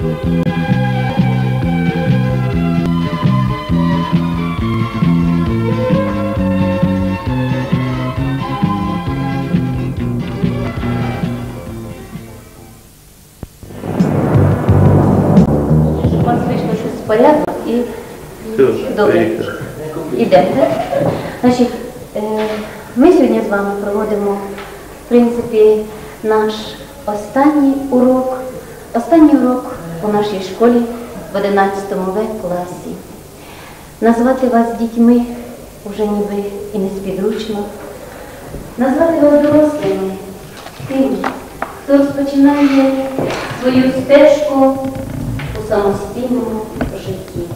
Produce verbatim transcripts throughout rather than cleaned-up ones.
Порядок і добре. Ідемо. Значить, ми сьогодні з вами проводимо, в принципі, наш останній урок, останній урок у нашій школі в одинадцятому В класі. Назвати вас дітьми вже ніби і не спідручно. Назвати вас дорослими тим, хто розпочинає свою стежку у самостійному житті.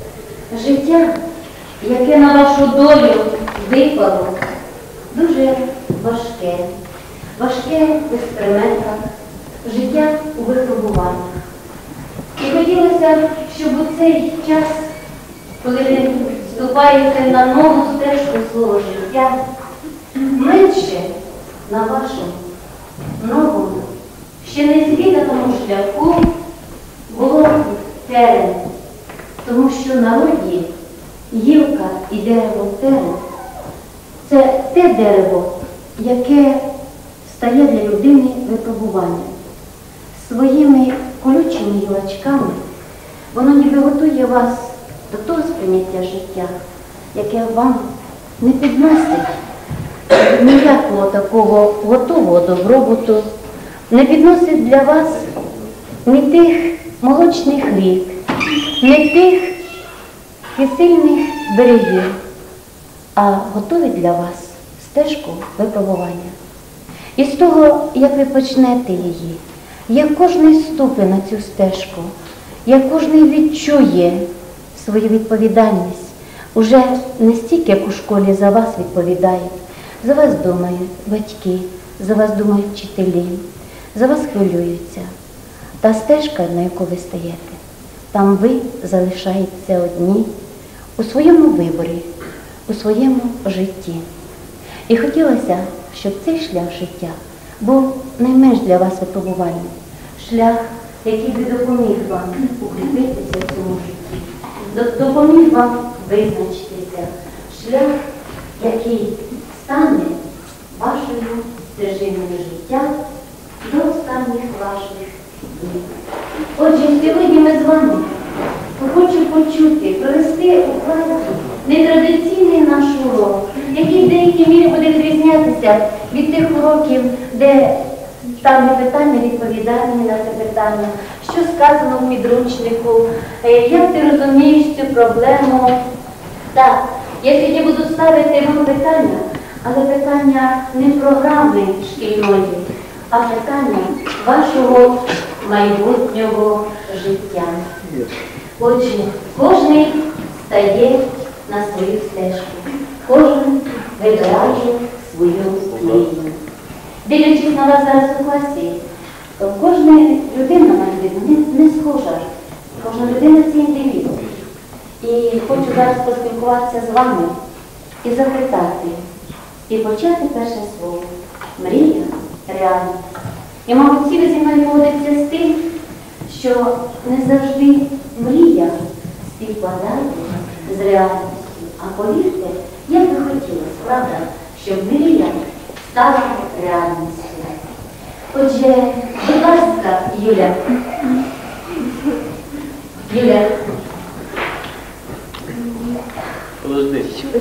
Життя, яке на вашу долю випало, дуже важке. Важке в експериментах, життя у випробуваннях. І хотілося, щоб у цей час, коли ви вступаєте на нову стежку свого життя, менше на вашому новому, ще не звіданому шляху було терен, тому що в народі гілка і дерево терен – це те дерево, яке стає для людини випробуванням. Своїми колючими гілочками воно ніби готує вас до того сприйняття життя, яке вам не підносить ніякого такого готового добробуту, не підносить для вас ні тих молочних рік, не тих кисельних берегів, а готовить для вас стежку випробування. І з того, як ви почнете її, як кожен ступи на цю стежку, як кожен відчує свою відповідальність, уже не стільки, як у школі за вас відповідають, за вас думають батьки, за вас думають вчителі, за вас хвилюються. Та стежка, на яку ви стаєте, там ви залишаєтеся одні у своєму виборі, у своєму житті. І хотілося, щоб цей шлях життя був найменш для вас випробувальним. Шлях, який би допоміг вам укріпитися в цьому житті, допоміг вам визначитися. Шлях, який стане вашою стежиною життя до останніх ваших днів. Отже, сьогодні ми з вами хочу почути, провести у класі нетрадиційний наш урок, який в деякій мірі буде відрізнятися від тих уроків, де ставлю питання, відповідальні на це питання, що сказано в підручнику, як ти розумієш цю проблему. Так, я сьогодні буду ставити вам питання, але питання не програми шкільної, а питання вашого майбутнього життя. Отже, кожен стає на свою стежку, кожен вибирає свою мрію. Дивлячись на вас зараз у класі, кожна людина, на людину, не, не схожа. Кожна людина – це індивід. І хочу зараз поспілкуватися з вами і запитати, і почати перше слово. Мрія – реальність. І, мабуть, всі ви зі мною погодяться з тим, що не завжди мрія співпадає з реальністю. А повірте, як би хотілося, правда, щоб мрія стала реальністю. Отже, будь ласка, Юля. Юля. Подожди.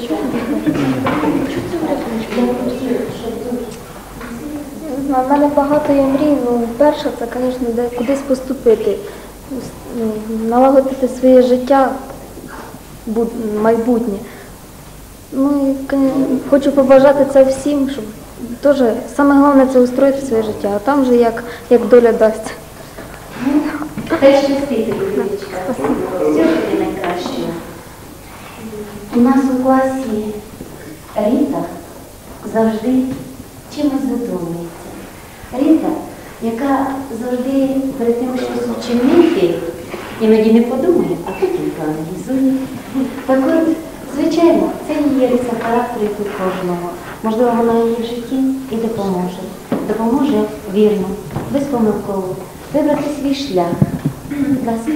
У мене багато є мрій, ну, перше, це, звісно, де кудись поступити, налагодити своє життя, майбутнє. Ну, і хочу побажати це всім, щоб теж, саме головне, це устроїти своє життя, а там же як, як доля дасть. Хай щастить, Юлічка. Все буде найкраще. У нас у класі Ріта завжди чимось задумується. Ріта, яка завжди перед тим щось вчинити, іноді не подумає, а потім проаналізує. Так от, звичайно, це її риса характеру тут кожного. Можливо, вона їй в житті і допоможе. Допоможе вірно, безпомилково вибрати свій шлях, Будь ласка.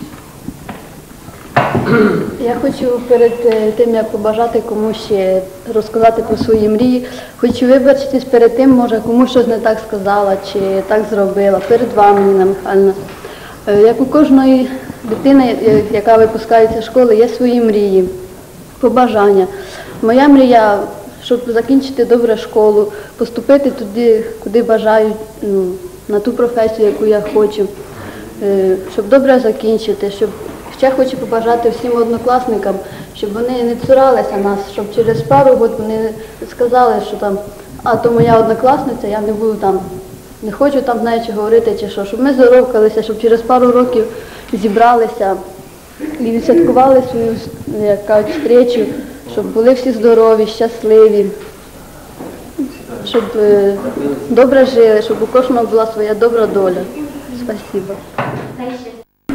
Я хочу перед е, тим, як побажати комусь ще розказати про свої мрії, хочу вибачитись перед тим, може комусь щось не так сказала чи так зробила, перед вами, Ніна Михайлівна. Е, Як у кожної дитини, е, яка випускається з школи, є свої мрії, побажання. Моя мрія, щоб закінчити добре школу, поступити туди, куди бажаю, ну, на ту професію, яку я хочу, е, щоб добре закінчити, щоб ще хочу побажати всім однокласникам, щоб вони не цуралися нас, щоб через пару років вони не сказали, що там, а то моя однокласниця, я не буду там, не хочу там з нею чи говорити чи що, щоб ми здоровкалися, щоб через пару років зібралися і відсвяткували свою, як кажуть, зустрічу, щоб були всі здорові, щасливі, щоб е, добре жили, щоб у кожного була своя добра доля. Спасибо. Хай ще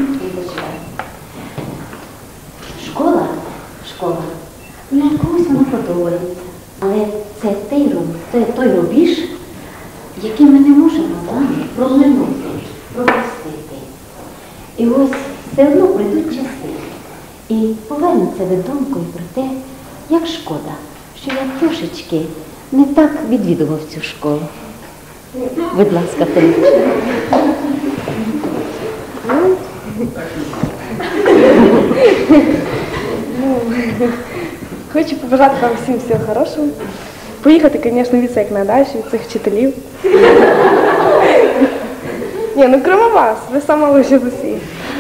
школа, школа, ну, комусь вона подобається. Але це той, руб- це той рубіж, який ми не можемо з вами проминути, пропустити. І ось все одно прийдуть часи. І повернеться ви думкою про те, як шкода, що я трошечки не так відвідував цю школу. Будь ласка, Фелічка. Хочу побажати вам всім всього хорошого. Поїхати, звісно, від як найдальше, від цих вчителів. Ні, ну крім вас, ви саме лучше з усіх.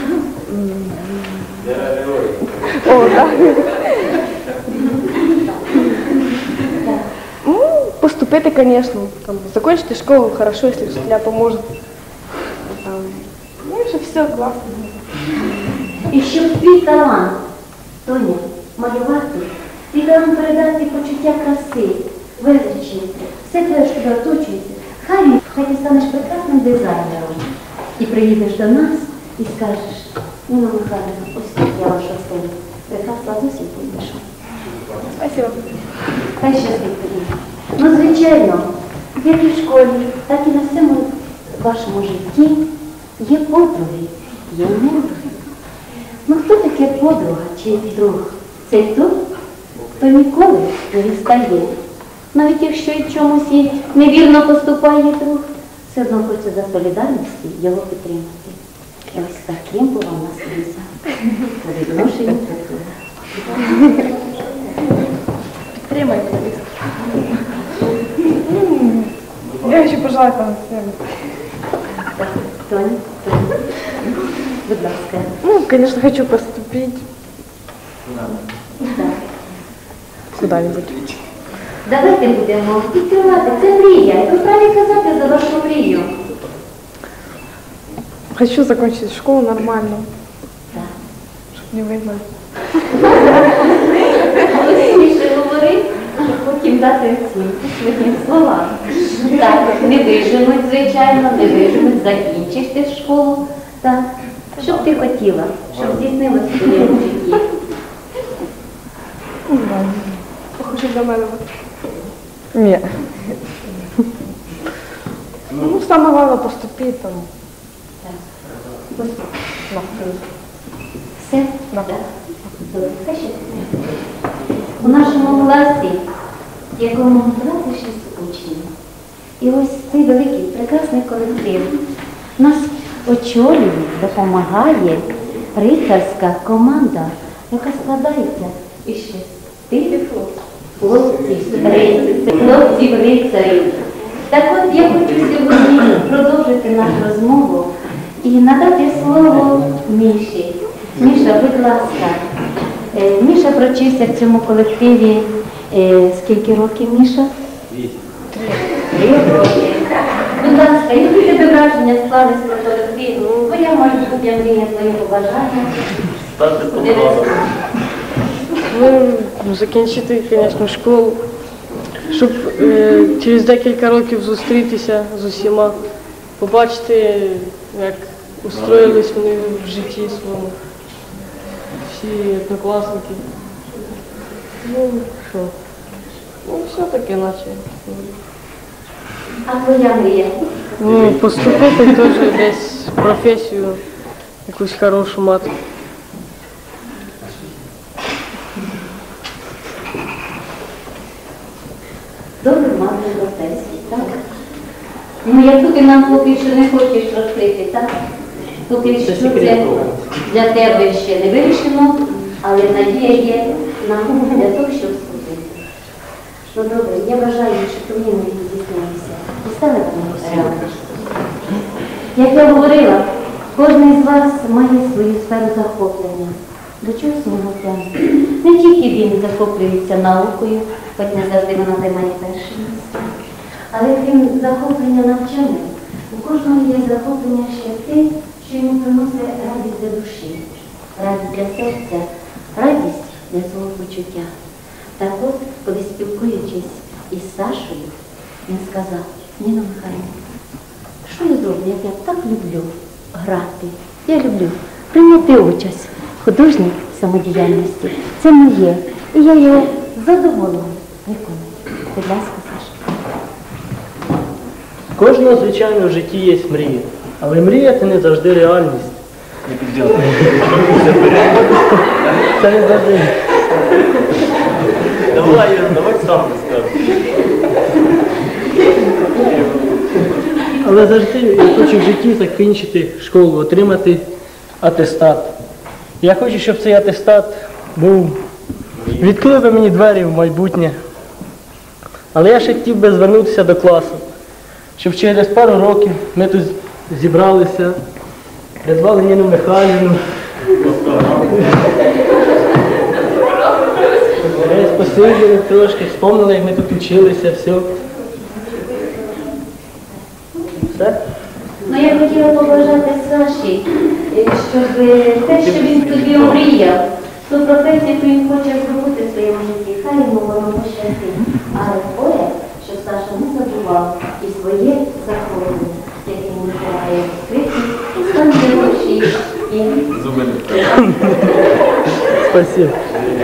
О, так. Ну, поступити, звісно, там, закончити школу хорошо, якщо вчителя поможуть. Там, ну, щоб все класно. І щоб твій талант, Тоня, малювати, твій талант передати почуття краси, визначеності, все твоє, що тебе оточується, хай, хай ти станеш прекрасним дизайнером. І приїдеш до нас і скажеш, Ніна Михайлівна, ось тут я ваша сина, прекрасна зовсім пішов. Спасибо. Хай щастить тобі. Ну, звичайно, як і в школі, так і на всьому вашому житті є подруги, є недруги. Ну, хто таке подруга чи друг? Це той, хто ніколи не відстає. Навіть якщо і в чомусь і невірно поступає друг, все одно хоче за солідарності його підтримати. І ось таким була у нас Ліза по відношенню до друга. Підтримайте, Ліза. Я хочу пожелати вам всім. Так, Тоня, Тоня, будь ласка. Ну, конечно, хочу поступить куда-нибудь. Давайте будемо підтримати. Це мрія. Ви праві казати за вашу мрію. Хочу закончить школу нормально, Так. чтобы не видно. Голосніше говори, щоб потім дати оцінку своїм словам. Так, не виженуть, звичайно, не виженуть, закінчиш ти школу. Так. Що б ти хотіла, щоб здійснилося в твоєму житті? Хочу для мене. Ні. Ну, саме головне поступити там. Так. Все? Да. Так. Добре. Хай ще. У нашому класі, в якому двадцять шість учнів, і ось цей великий, прекрасний колектив нас очолює, допомагає рицарська команда, яка складається із шести хлопців, рицарів, хлопців рицарів. Так от я хочу сьогодні продовжити нашу розмову і надати слово Міші. Міша, будь ласка. Е, Міша провчився в цьому колективі е, скільки років, Міша? Вісім. Три роки. Будь ласка, які тебе враження склались про колектив? Твоя майбутня мрія, твоє побажання? Стати повтором. Ну, закінчити, звісно, школу, щоб е, через декілька років зустрітися з усіма, побачити, як устроїлись вони в житті своєму, всі однокласники. Ну, що? Ну, все-таки наче. А твоя мрія? Ну, поступити теж десь в професію, якусь хорошу мати. Добре мати професії, так? Ну, якщо ти нам поки що не хочеш розкрити, так? Поки що це для тебе ще не вирішено, але надія є нам для того, щоб вступити. Ну, добре, я бажаю, щоб твої мрії здійснилися і стали вони реальністю. Як я говорила, кожен з вас має свою сферу захоплення. До чогось воно тягне. Не тільки він захоплюється наукою, хоч не завжди вона займає перше місце. Але крім захоплення навчання, у кожного є захоплення ще те, що йому приносить радість для душі, радість для серця, радість для свого почуття. Так от, коли спілкуючись із Сашою, він сказав: Ніна Михайлівна, що я зроблю, як я так люблю грати? Я люблю прийняти участь в художній самодіяльності. Це моє. І я його задоволена виконую. Будь ласка, Саша. Кожного, звичайно, в житті є мрія. Але мрія – це не завжди реальність. Це не завжди. Давай, Ірина, давай сам розкажеш. Але завжди я хочу в житті закінчити школу, отримати атестат. Я хочу, щоб цей атестат був, відкрив би мені двері в майбутнє. Але я ще хотів би звернутися до класу, щоб через пару років ми тут зібралися, призвали Ніну Михайлівну. Посиділи трошки, вспомнили, як ми тут вчилися, все. Все? Ну, я хотіла побажати Саші, щоб те, що він собі омріяв, ту професію, яку він хоче зробити в своєму житті, хай йому воно пощастить. Але поряд, щоб Саша не забував і своє захоплення, яке він називає відкриті, і стан гроші, і... Зуби не Спасибо.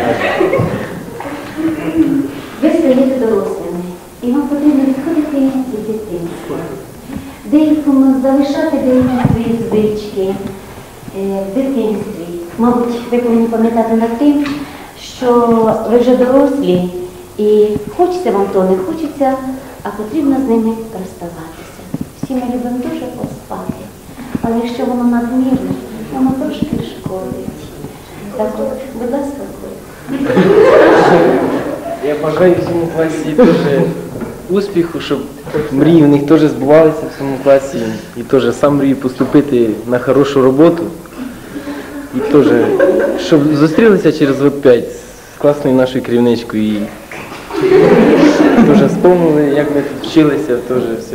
Ви стаєте дорослими, і вам потрібно відходити від дитинства. Деякому залишати деякі свої звички е, в дитинстві. Мабуть, ви повинні пам'ятати над тим, що ви вже дорослі, і хочеться вам то, не хочеться, а потрібно з ними розставатися. Всі ми любимо дуже поспати, але якщо воно надмірне, воно трошки шкодить. Так от, будь ласка, ходь. Я бажаю всьому класі теж успіху, щоб мрії в них теж збувалися в цьому класі. І теж сам мрію поступити на хорошу роботу. І теж, щоб зустрілися через років п'ять з класною нашою керівничкою. І теж вспомнили, як ми тут вчилися, теж все.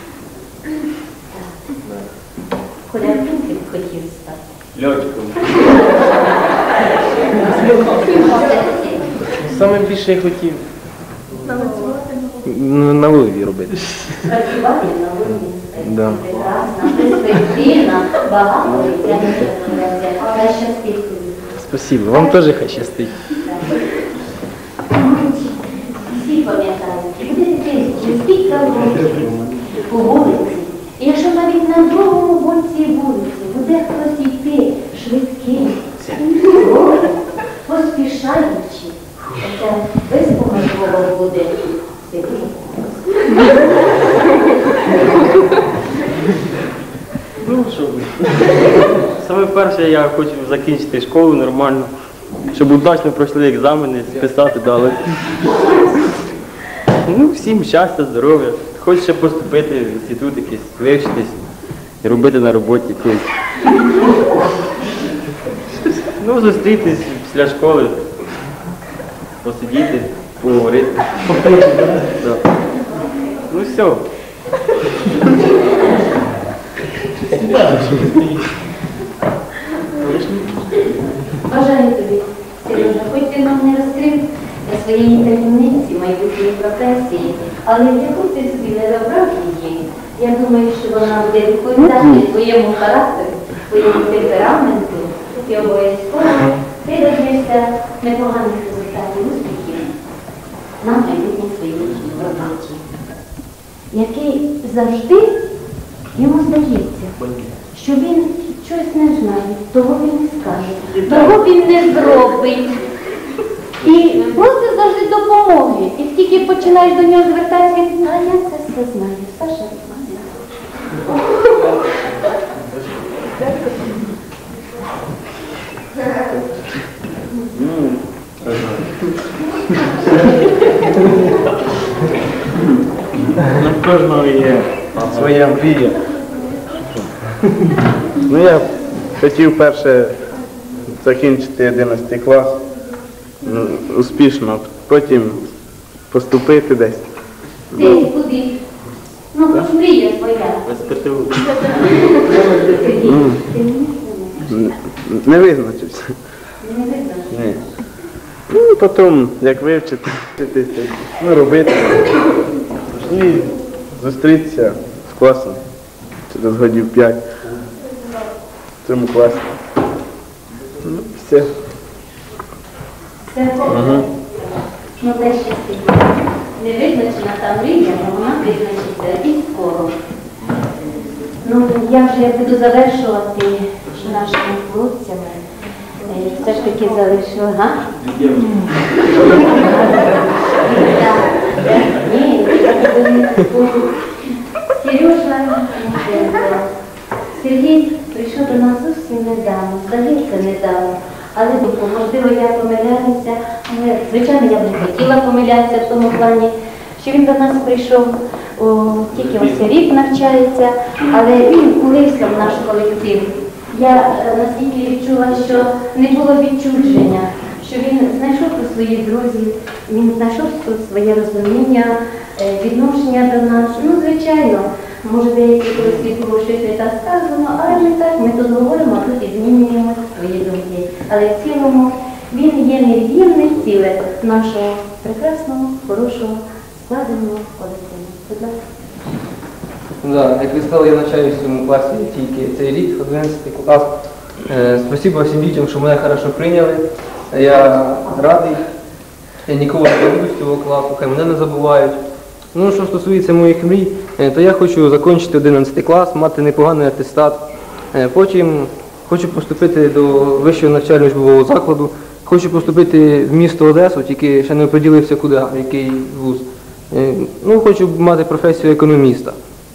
Коля, ти хотів стати? Льотчиком. Саме більше я хотів на, на Львові робити. Працювати на вулиці. Да. Прекрасна, перспективна, багато життя. Хай щастить тобі. Спасибо. Вам теж хай щастить. Всі пам'ятають, будете кілька років по вулиці. І якщо навіть на другому боці вулиці буде хтось йти швидким, поспішаючи, це безпомилково буде. Це дуже Ну, що ви. Саме перше, я хочу закінчити школу нормально, щоб удачно пройшли екзамени, списати дали. Ну, всім щастя, здоров'я. Хочу ще поступити в інститут якийсь, вивчитись і робити на роботі якоїсь. Ну, зустрітись після школи, посидіти, поговорити. Да. Ну, все. Бажаю тобі, Сережа, хоч ти нам не розкрив своєї таємниці майбутньої професії, але яку ти собі не забрав її, я думаю, що вона буде відповідати твоєму характеру, твоєму темпераменту, і обов'язково ти доб'єшся непоганих результатів, успіхів на майбутній своїй роботі, який завжди йому здається, що він щось не знає, того він не скаже, того він не зробить. І просить завжди допомоги. І тільки починаєш до нього звертатися, він, а я це все знаю, Саша знає. У кожного є Своя мрія. Ну, я хотів перше закінчити одинадцятий клас ну, успішно, потім поступити десь. Ти куди? Ну, хоч мрія твоя. без ПТУ. Ну, н- не визначився. Не видно. Ні. Ну, і потім, як вивчити, вчитися, ну, робити. І зустрітися з класом через годів п'ять в цьому класі. Ну, все. Це добре. Ну, те щастить. Не визначена та мрія, але вона визначиться і скоро. Ну, я вже буду завершувати нашими хлопцями. Е, Все ж таки залишила, га? Так. Ні, Сережа, Сергій прийшов до нас зовсім недавно, здається, недавно. Але можливо, я помиляюся, але, звичайно, я б не хотіла помилятися в тому плані, що він до нас прийшов, о, тільки ось рік навчається, але він влився в наш колектив. Я е, настільки відчула, що не було відчудження, що він знайшов тут своїх друзів, він знайшов тут своє розуміння, е, відношення до нас. Ну, звичайно, може деякі колись було щось не так сказано, але ми так, ми тут говоримо, а тут і змінюємо свої думки. Але в цілому він є невід'ємне ціле нашого прекрасного, хорошого, складеного колективу. Будь ласка. Да, як ви сказали, я навчаюся в цьому класі тільки цей рік, одинадцятий клас. Е, Спасибо всім дітям, що мене хорошо прийняли. Я радий. Я нікого не забуду з цього класу, хай мене не забувають. Ну, що стосується моїх мрій, е, то я хочу закінчити одинадцятий клас, мати непоганий атестат. Е, Потім хочу поступити до вищого навчально-учбового закладу. Хочу поступити в місто Одесу, тільки ще не оприділився куди, в який вуз. Е, Ну, хочу мати професію економіста.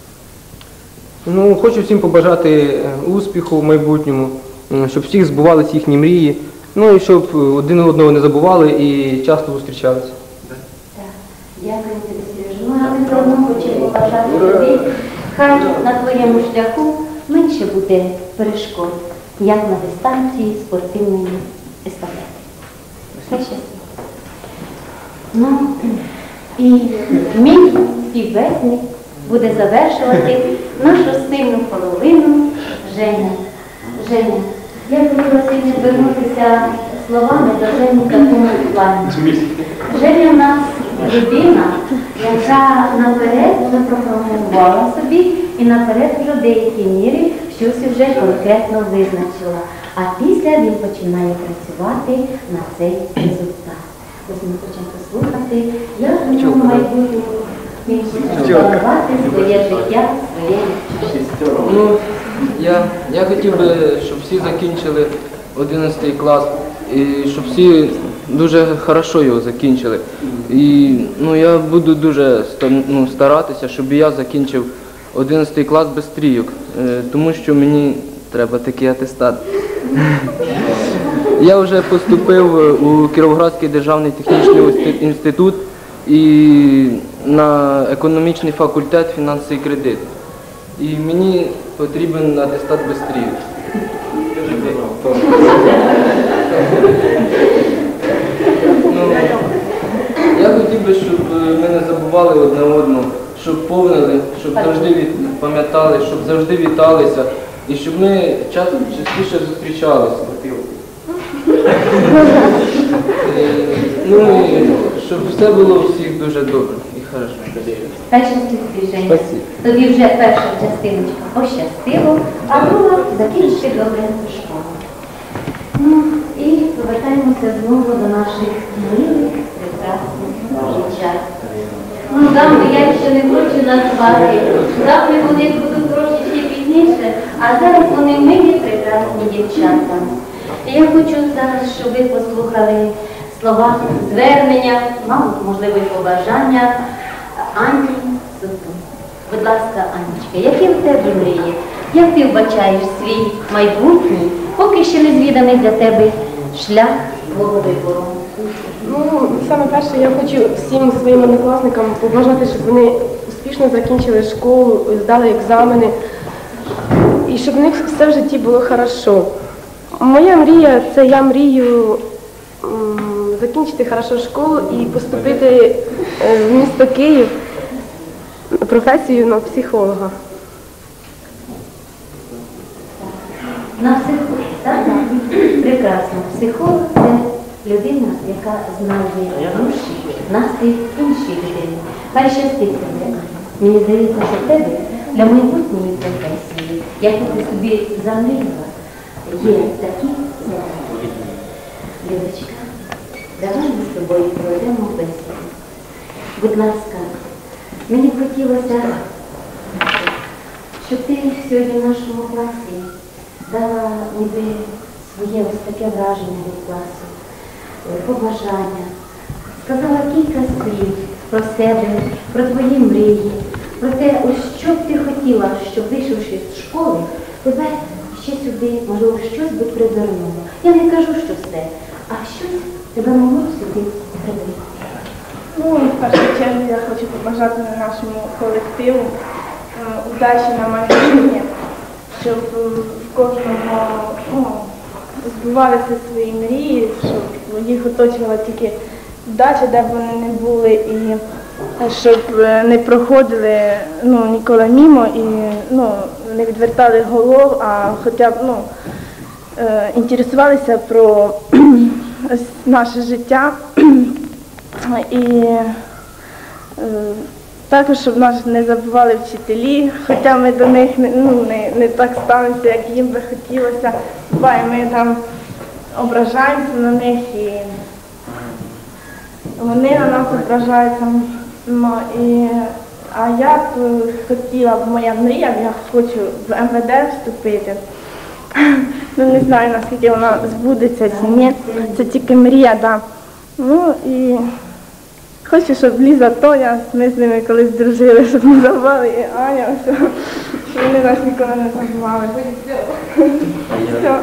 Ну, хочу всім побажати е, успіху в майбутньому, е, щоб всіх збувалися їхні мрії, ну і щоб е, один одного не забували і часто зустрічалися. Так, дякую тобі, Сережа. Ну, а ми заодно хочемо побажати тобі, хай на твоєму шляху менше буде перешкод, як на дистанції спортивної естафети. Все щастя. Ну, і мій співбесник буде завершувати нашу сильну половину Женя. Женя, я хотіла сьогодні звернутися словами до Жені в такому плані. Женя в нас людина, яка наперед вже програмувала собі і наперед вже в деякій мірі щось вже конкретно визначила. А після він починає працювати на цей результат. Ось ми хочемо послухати, як в ньому майбутньому він буде планувати своє життя, своє життя. Ну, я, я хотів би, щоб всі закінчили одинадцятий клас, і щоб всі дуже хорошо його закінчили. І ну, я буду дуже ста- ну, старатися, щоб і я закінчив одинадцятий клас без трійок, е, тому що мені треба такий атестат. Я вже поступив у Кіровоградський державний технічний інсти- інститут і на економічний факультет фінанси і кредит. І мені потрібен атестат без трійок. Ну, я хотів би, щоб ми не забували одне одного, щоб повнили, щоб завжди від- пам'ятали, щоб завжди віталися і щоб ми часто частіше зустрічалися. Е, Ну і щоб все було у всіх дуже добре і хорошо. Перша тобі, Женя. Спасибо. Тобі вже перша частиночка пощастило, а друга закінчити добре школу. Ну і повертаємося знову до наших милих, прекрасних дівчат. Ну, дами я ще не хочу назвати. Дами вони будуть трошечки пізніше, а зараз вони милі, прекрасні. я хочу зараз, щоб ви послухали слова звернення, мабуть, можливо, і побажання Ані Супрун. Будь ласка, Анечка, які в тебе мрії? Як ти вбачаєш свій майбутній, поки ще не звіданий для тебе шлях твого вибору? Ну, саме перше, я хочу всім своїм однокласникам побажати, щоб вони успішно закінчили школу, здали екзамени, і щоб в них все в житті було хорошо. Моя мрія – це я мрію м, закінчити хорошо школу і поступити е, в місто Київ на професію на психолога. На психолог, так? Прекрасно. Психолог – це людина, яка знає душі, настрій іншої людини. Хай щастить тебе, Аня. Мені здається, що в тебе для майбутньої професії, яку ти собі замріяла, є такі задачі. Людочка, давай ми з тобою проведемо бесіду. Будь ласка, мені б хотілося, щоб ти сьогодні в нашому класі дала ніби своє ось таке враження від класу, побажання, сказала кілька слів про себе, про твої мрії, про те, ось що б ти хотіла, щоб, вийшовши з школи, тебе ще сюди, можливо, щось би привернуло. Я не кажу, що все, а щось тебе могло б сюди привернути. Ну, в першу чергу я хочу побажати нашому колективу е, удачі на майбутнє, щоб в кожного ну, збувалися свої мрії, щоб їх оточувала тільки вдача, де б вони не були, і щоб не проходили ну, ніколи мімо і ну, не відвертали голов, а хоча б ну, е, інтересувалися про наше життя. І е, також, щоб нас не забували вчителі, хоча ми до них не, ну, не, не так ставимося, як їм би хотілося. Буває, ми там ображаємося на них, і вони на нас ображаються. Ну, і, а я б хотіла, моя мрія, я хочу в ем ве де вступити. Ну, не знаю, наскільки вона збудеться чи ні, це тільки мрія, да. Ну і хочу, щоб Ліза Тоня, ми з ними колись дружили, щоб не забували, і Аня, все, щоб вони нас ніколи не забували. Все.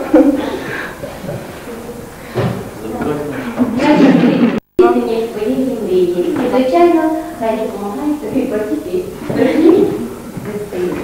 Здійснення своєї мрії. І, звичайно, хай допомагає тобі потіти дорогі гостей.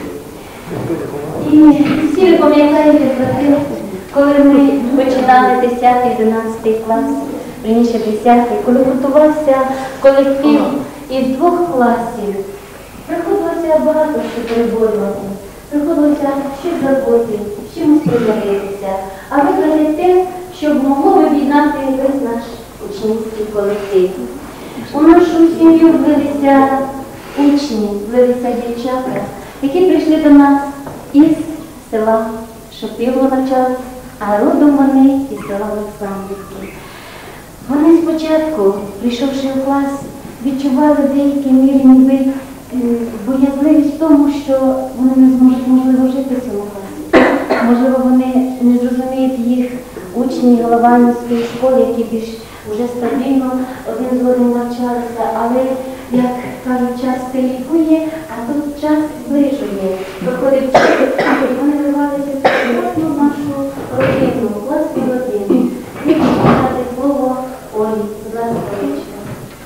І всі ви пам'ятаєте про те, коли ми починали десятий одинадцятий клас, раніше десятий, коли готувався колектив із двох класів, приходилося багато що переборювати, приходилося щось забути, чимось примиритися, а вибрати те, щоб могло об'єднати весь наш учнівський колектив. У нашу сім'ю влилися учні, влилися дівчата, які прийшли до нас із села Шопіло навчались, а родом вони із села Олександрівки. Вони спочатку, прийшовши в клас, відчували в деякій мірі ніби боязливість в тому, що вони не зможуть, можливо, жити в цьому класі. Можливо, вони не зрозуміють їх учні Голованівської школи, які більш вже стабільно один з одним навчалися, але, як кажуть, час лікує, а тут час зближує. Проходить час, і вони вливалися в класну нашу родину, клас під один. І починати слово Олі, будь ласка, Олечка.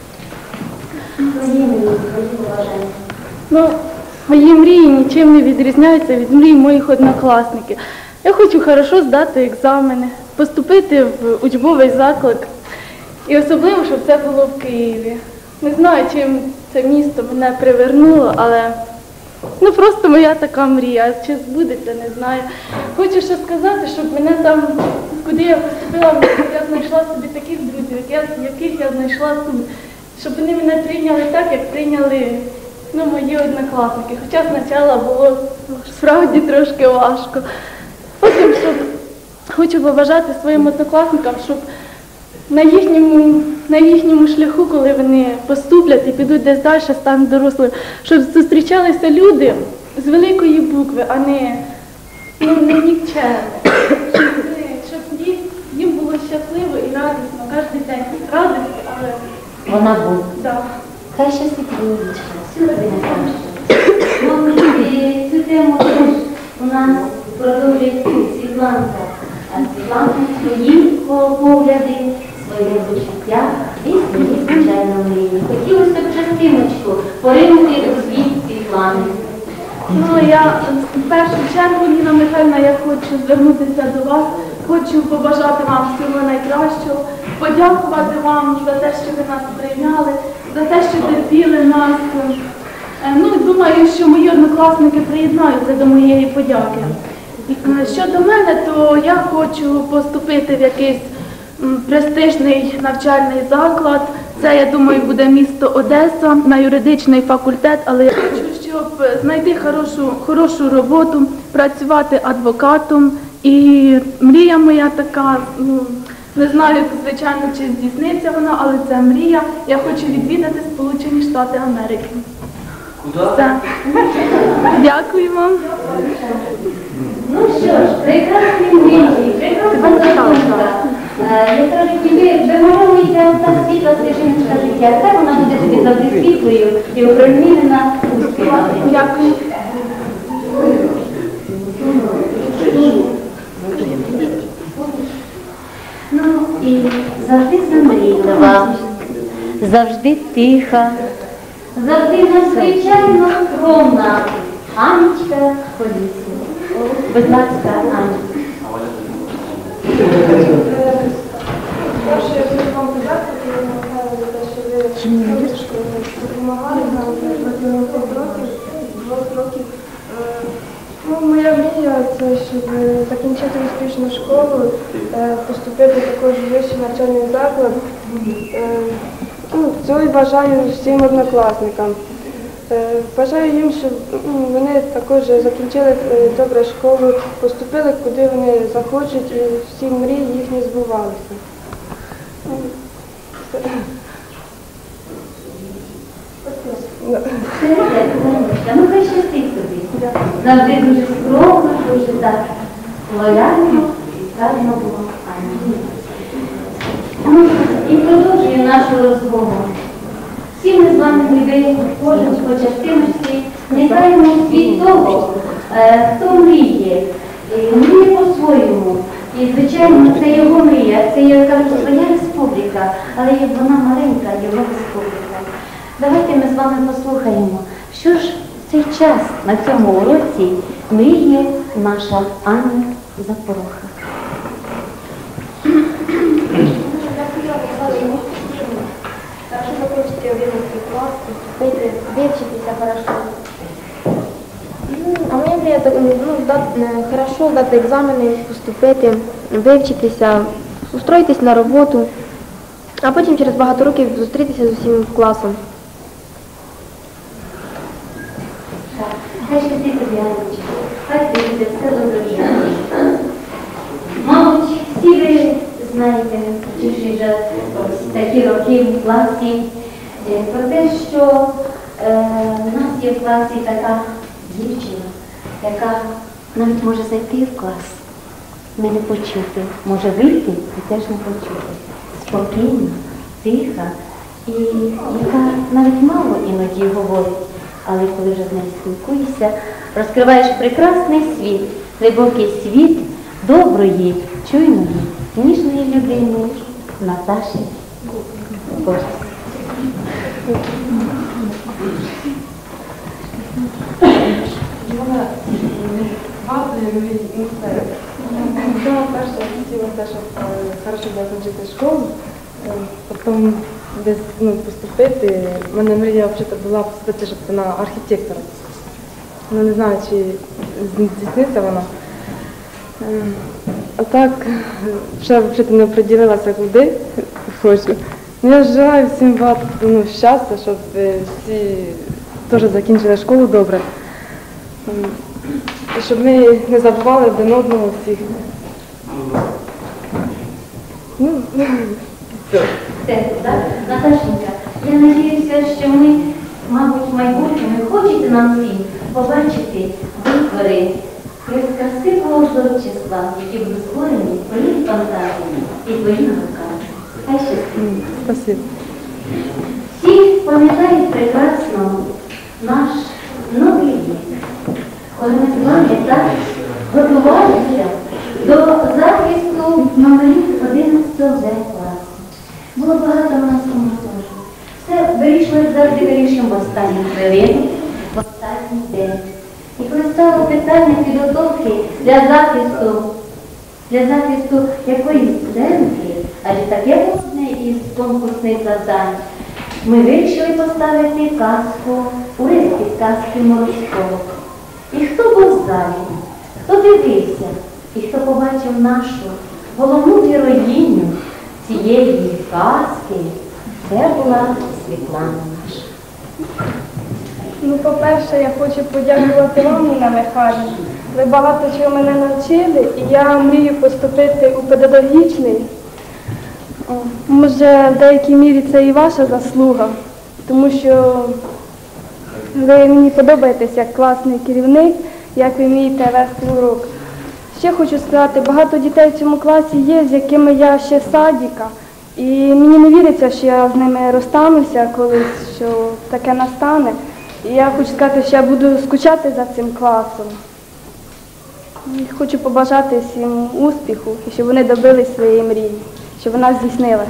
Твої мрії, твої побажання. Ну, мої мрії нічим не відрізняються від мрій моїх однокласників. Я хочу хорошо здати екзамени, поступити в учбовий заклик. І особливо, щоб це було в Києві. Не знаю, чим це місто мене привернуло, але ну просто моя така мрія. Чи збудеться, не знаю. Хочу ще сказати, щоб мене там, куди я поступила, я знайшла собі таких друзів, яких я знайшла тут. Щоб вони мене прийняли так, як прийняли ну, мої однокласники. Хоча спочатку було справді трошки важко. Потім, щоб хочу побажати своїм однокласникам, щоб на їхньому, на їхньому шляху, коли вони поступлять і підуть десь далі, стануть дорослими, щоб зустрічалися люди з великої букви, а не, ну, не нікчемні. Щоб, щоб їх, вона буде. Да. Хай щастить вуличка, всю родину краще. Ну, і цю тему теж у нас продовжує Світланка. А Світланка свої погляди, свої почуття і свої, звичайно, мрії. Хотілося б частиночку поринути у світ Світлани. Ну, я в першу чергу, Ніна Михайлівна, я хочу звернутися до вас, хочу побажати вам всього найкращого, подякувати вам за те, що ви нас прийняли, за те, що терпіли нас. Е, Ну, думаю, що мої однокласники приєднаються до моєї подяки. Е, Щодо мене, то я хочу поступити в якийсь м, престижний навчальний заклад. Це, я думаю, буде місто Одеса, на юридичний факультет, але я хочу, щоб знайти хорошу, хорошу роботу, працювати адвокатом. І мрія моя така, ну, не знаю, звичайно, чи здійсниться вона, але це мрія. Я хочу відвідати Сполучені Штати Америки. Все. Дякую вам. Ну що ж, прекрасні мрії, прекрасна Світланка. Я кажу, ніби вимовується та світла свіжиночка життя. Так вона буде тобі завжди світлою і опромінена успіхами. Дякую. Ну і завжди замрійлива, завжди тиха, завжди надзвичайно скромна Анечка Колісник. Будь ласка, Аня. Перше, я хочу вам подякувати, Ніна Михайлівна, за те, що ви допомагали нам протягом двох років. Двох років. Е, Ну, моя мрія – це щоб закінчити успішну школу, е, поступити також в вищий навчальний заклад. Е, Ну, цього і бажаю всім однокласникам. Е, Бажаю їм, щоб ну, вони також закінчили е, добре школу, поступили, куди вони захочуть, і всі мрії їхні збувалися. Ну, все. Ну, хай щастить тобі. Завжди дуже скромно, дуже так лояльно і правильно було Аня. Ну, і продовжую нашу розмову. Всі ми з вами люди, кожен по частиночці, нехаємо від того, е, хто мріє, е, мріє по-своєму. І, звичайно, це його мрія, це, я кажу, своя республіка, але як вона маленька, його республіка. Давайте ми з вами послухаємо, що ж в цей час на цьому уроці мріє наша Аня Запороха. Хорошо закончите одиннадцатый класс, поступите, выучитесь хорошо. Ну, а моя мрія ну, дати, хорошо здати екзамени, поступити, вивчитися, устроїтись на роботу, а потім через багато років зустрітися з усім класом. Хай щастить тобі, Анечка, хай тобі буде все добре. Мабуть, всі ви знаєте, вчивши вже такі роки в класі, про те, що е, в нас є в класі така дівчина, яка навіть може зайти в клас, не почути, може вийти і теж не почути. Спокійна, тиха і яка навіть мало іноді говорить, але коли вже з нею спілкуєшся, розкриваєш прекрасний світ, глибокий світ доброї, чуйної, ніжної людини Наташі Кошти. Да, перше, я хотіла те, щоб е, хорошо закінчити школу, е, потім десь ну, поступити. У мене мрія взагалі була поступити, щоб на архітектора. Ну, не знаю, чи здійсниться вона. Е, А так, ще взагалі не оприділилася, куди хочу. Ну, я желаю всім багато ну, щастя, щоб е, всі теж закінчили школу добре. Ем, І щоб ми не забували один одного всіх. Ну, все. Все, так? Наташенька, я надіюся, що ми, мабуть, в майбутньому хочете нам всім побачити витвори красивого творчества, які будуть створені твоїм фантазіями і твоїми руками. Хай щастить. Спасибо. Всі пам'ятають прекрасно наш новий рік, коли ми з вами так готувалися до захисту номерів одинадцятого З класу. Було багато в нас коментарів. Все вирішили, завжди вирішуємо в останню хвилину, в останній день. І коли стало питання підготовки для захисту, для захисту якоїсь студентки, адже таке було одне із конкурсних завдань, ми вирішили поставити казку, уривки з казки Морозко. І хто був в залі, хто дивився, і хто побачив нашу головну героїню цієї казки, це була Світлана наша. Ну, по-перше, я хочу подякувати вам, Ніна Михайлівна. Ви багато чого мене навчили, і я мрію поступити у педагогічний. О, може, в деякій мірі це і ваша заслуга, тому що ви мені подобаєтесь як класний керівник, як ви вмієте вести урок. Ще хочу сказати, багато дітей в цьому класі є, з якими я ще з садика. І мені не віриться, що я з ними розстануся колись, що таке настане. І я хочу сказати, що я буду скучати за цим класом. І хочу побажати всім успіху, і щоб вони добились своєї мрії, щоб вона здійснилася.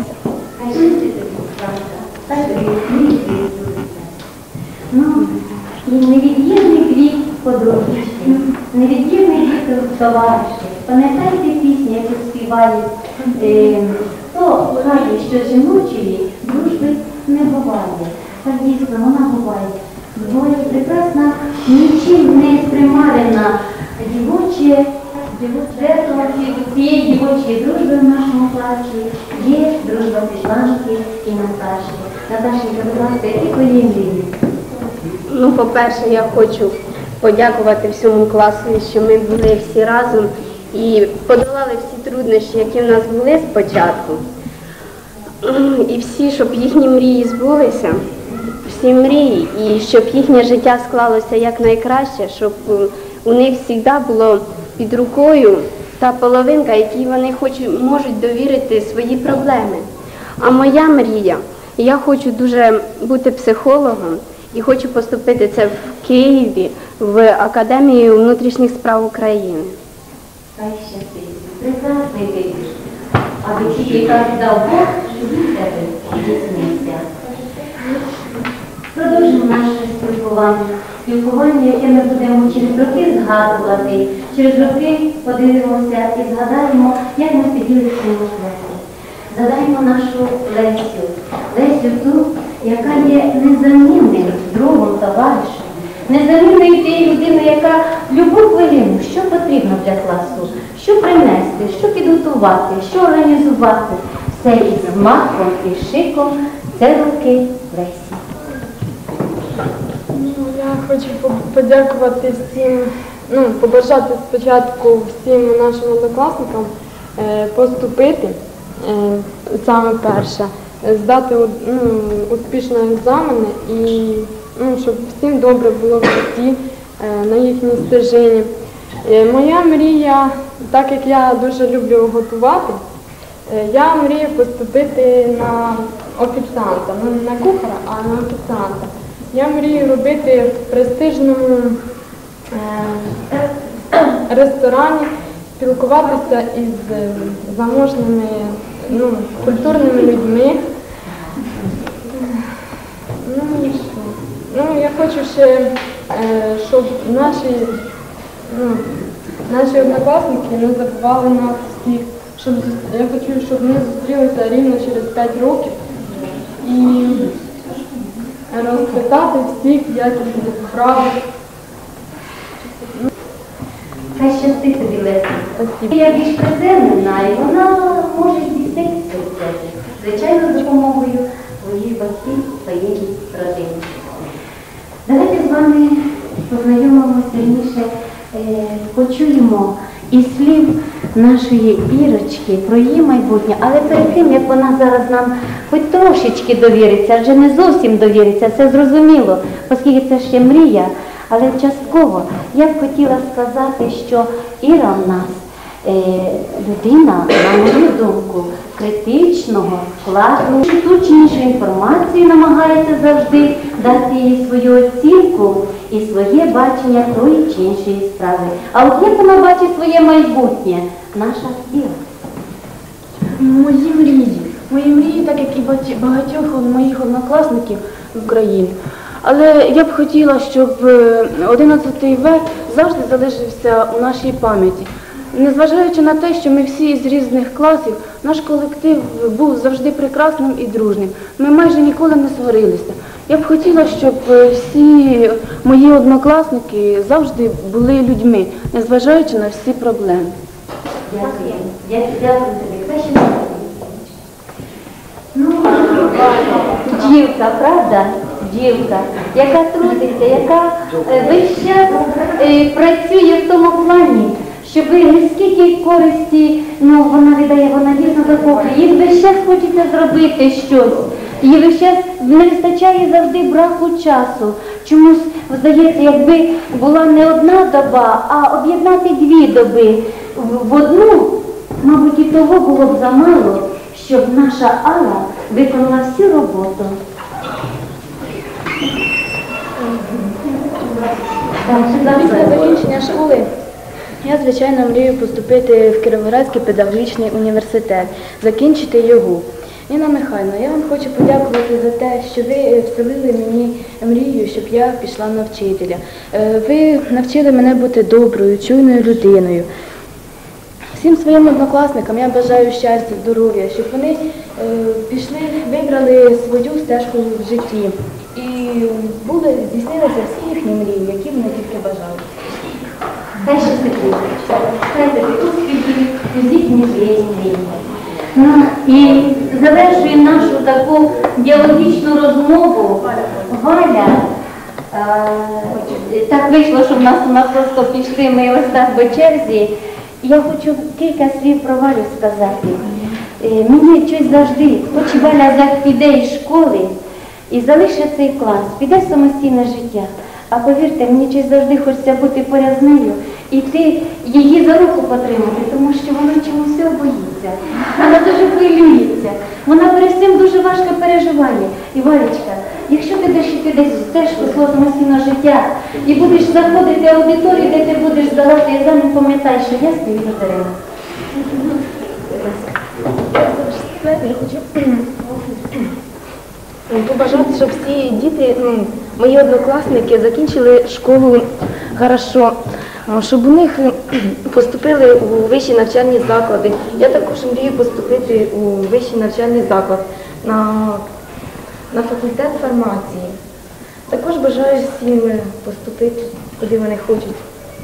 Ну, і невід'ємний вік подружжя, невід'ємний вік товаришів. Пам'ятаєте пісню, яку співають, е, хто каже, що жіночої дружби не буває. Так дійсно, вона буває. Буває прекрасна, нічим не спрямарена дівоче, жертва цієї дівочої дружби в нашому класі є дружба Світланки і Наташі. Наташенька, будь ласка, які твої мрії? Ну, по-перше, я хочу подякувати всьому класу, що ми були всі разом і подолали всі труднощі, які в нас були спочатку. І всі, щоб їхні мрії збулися, всі мрії, і щоб їхнє життя склалося якнайкраще, щоб у них завжди було під рукою та половинка, якій вони хочуть, можуть довірити свої проблеми. А моя мрія, я хочу дуже бути психологом і хочу поступити це в Києві, в Академію внутрішніх справ України. Хай щастить. Прекрасний вибір. Аби тільки так дав Бог, щоб від тебе здійснився. Продовжимо наше спілкування. Спілкування, яке ми будемо через роки згадувати, через роки подивимося і згадаємо, як ми сиділи в цьому класі. Згадаємо нашу Лесю. Лесю ту, яка є незамінним другом, товаришем, незамінною тією людиною, яка в будь-яку хвилину, що потрібно для класу, що принести, що підготувати, що організувати. Все із маком і шиком, це руки Лесі. Ну, я хочу подякувати всім, ну, побажати спочатку всім нашим однокласникам е, поступити, е, саме перше, здати ну, успішно екзамени і ну, щоб всім добре було в житті е, на їхній стежині. Е, моя мрія, так як я дуже люблю готувати, е, я мрію поступити на офіціанта, ну не на кухаря, а на офіціанта. Я мрію робити в престижному е, ресторані, спілкуватися із заможними, ну, культурними людьми. Ну, і що? Ну, я хочу ще, е, щоб наші, ну, наші однокласники не забували нас всіх. Щоб, я хочу, щоб ми зустрілися рівно через п'ять років і розпитати всіх, як їх справи. Хай щастить тобі, Леся. Я більш приземлена, і вона може здійснити свою ціль. Звичайно, з допомогою своїх батьків, своєї родини. Давайте з вами познайомимося сильніше, е, почуємо із слів нашої Ірочки про її майбутнє, але перед тим, як вона зараз нам хоч трошечки довіриться, адже не зовсім довіриться, це зрозуміло, оскільки це ще мрія, але частково я б хотіла сказати, що Іра в нас е, людина, на мою думку, критичного, складного, ту чи іншу інформацію намагається завжди дати їй свою оцінку і своє бачення тої чи іншої справи. А от як вона бачить своє майбутнє? Наша Іра. Мої мрії. Мої мрії, так як і багатьох моїх однокласників в Україні. Але я б хотіла, щоб одинадцятий В завжди залишився у нашій пам'яті. Незважаючи на те, що ми всі з різних класів, наш колектив був завжди прекрасним і дружним. Ми майже ніколи не сварилися. Я б хотіла, щоб всі мої однокласники завжди були людьми, незважаючи на всі проблеми. Дякую. Дякую тобі. Краще не робити. Ну, дівка, правда? Дівка, яка трудиться, яка е, весь час е, працює в тому плані, щоб скільки користі, ну, вона віддає, вона дійсно захоплює. Їй весь час хочеться зробити щось. Їй весь час не вистачає завжди браку часу. Чомусь, здається, якби була не одна доба, а об'єднати дві доби в одну, мабуть, і того було б замало, щоб наша Алла виконала всю роботу. Після закінчення школи я, звичайно, мрію поступити в Кіровоградський педагогічний університет, закінчити його. Ніна Михайлівна, я вам хочу подякувати за те, що ви вселили мені мрію, щоб я пішла на вчителя. Ви навчили мене бути доброю, чуйною людиною. Всім своїм однокласникам я бажаю щастя, здоров'я, щоб вони е, пішли, вибрали свою стежку в житті і були, здійснилися всі їхні мрії, які вони тільки бажали. Хай щастить, хай тобі успіхів у їхній мрії. Ну, і завершує нашу таку діалогічну розмову Валя. Е, так вийшло, що в нас у нас просто пішли ми ось так по черзі. Я хочу кілька слів про Валю сказати. Е, мені щось завжди, хоч Валя піде із школи і залишить цей клас, піде в самостійне життя. А повірте, мені щось завжди хочеться бути поряд з нею і ти її за руку потримати, тому що вона чомусь всього боїться. Вона дуже хвилюється. Вона перед цим дуже важко переживає. І, Валечка, якщо ти десь підеш в стежку свого самостійного життя і будеш заходити в аудиторію, де ти будеш здавати екзамен, пам'ятай, що я стою за деревом. Я хочу побажати, щоб всі діти, ну, мої однокласники, закінчили школу хорошо, щоб у них поступили у вищі навчальні заклади. Я також мрію поступити у вищий навчальний заклад на, на факультет фармації. Також бажаю всім поступити, куди вони хочуть.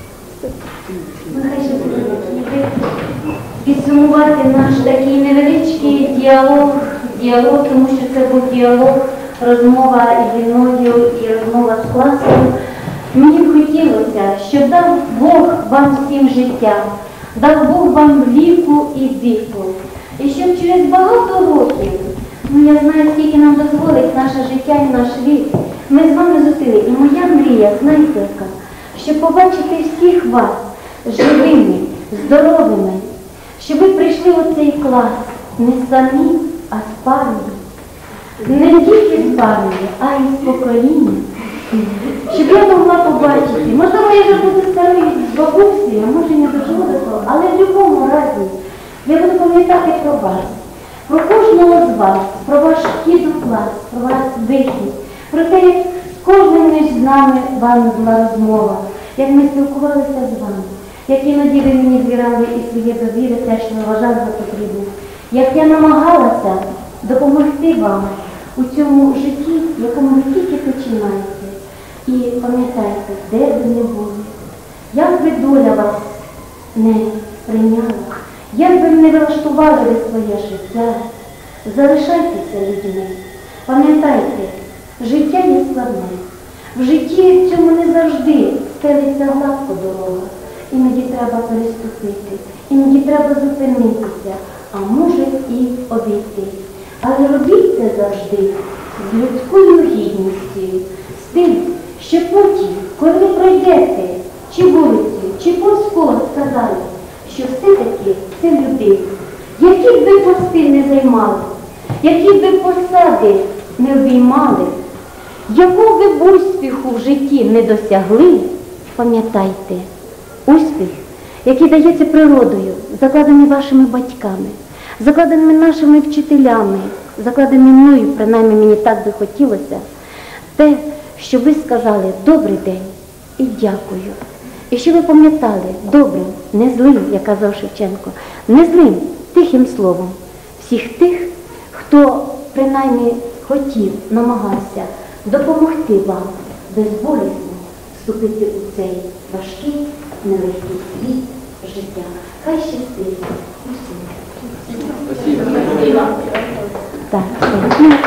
Підсумувати наш такий невеличкий діалог, діалог, тому що це був діалог, розмова і зі мною, і розмова з класом. Мені б хотілося, щоб дав Бог вам всім життя, дав Бог вам віку і віку. І щоб через багато років, ну я знаю, скільки нам дозволить наше життя і наш вік, ми з вами зустріли. І моя мрія, знаєте яка, щоб побачити всіх вас живими, здоровими, щоб ви прийшли у цей клас не самі, а з парою. Не тільки з парою, а й з поколінням. Щоб я могла побачити, можливо, я вже буду старою бабусею, а може не доживу до того, але в будь-якому разі я буду пам'ятати про вас, про кожного з вас, про ваш вхід у клас, про ваш вихід, про те, як з кожним з нами вами була розмова, як ми спілкувалися з вами, як іноді ви мені звірали і своє довіри, те, що ви вважали за потрібне, як я намагалася допомогти вам у цьому житті, в якому ви тільки починаєте. І пам'ятайте, де б ви не були, як би доля вас не прийняла, як би не влаштували ви своє життя, залишайтеся людьми. Пам'ятайте, життя є складне. В житті цьому не завжди стелиться гладко дорога. Іноді треба переступити, іноді треба зупинитися, а може і обійти. Але робіть це завжди з людською гідністю, з тим, що потім, коли ви пройдете чи вулицю, чи повз коло сказали, що все-таки це люди, які б ви пости не займали, які б ви посади не обіймали, якого ви б успіху в житті не досягли, пам'ятайте, успіх, який дається природою, закладений вашими батьками, закладеними нашими вчителями, закладений мною, принаймні мені так би хотілося, те, що ви сказали «добрий день» і «дякую». І що ви пам'ятали добрим, не злим, як казав Шевченко, не злим, тихим словом всіх тих, хто принаймні хотів, намагався допомогти вам безболісно вступити у цей важкий, нелегкий світ життя. Хай щастить усім. Спасибо. Так,